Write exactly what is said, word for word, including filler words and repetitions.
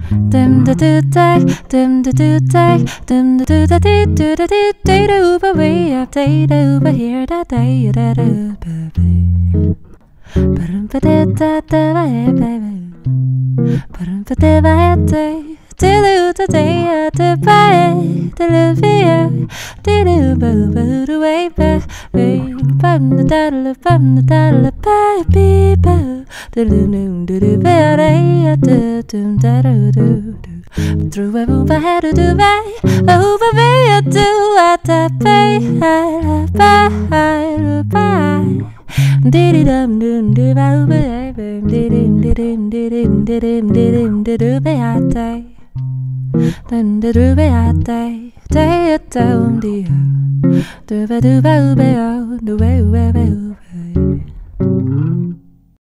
Dum da do day, dum da do day, dum da do da dee do da dee dee da over way up day da over here da day da da baby. Ba-dum ba da da da ba hey baby. Ba-dum ba da ba hey day. Do da day da ba hey da da via. Do do ba ba do way ba baby. Bum da da da bum da da da baby ba. Do do do do do ba day da dum da do do. Through a boom, I had to do right over me. I do at the bay. I bye bye. Diddy dum dum dum dum dum dum dum dum dum dum dum beate. Dum dum beate. Day at down the do ba do ba do ba do ba do ba.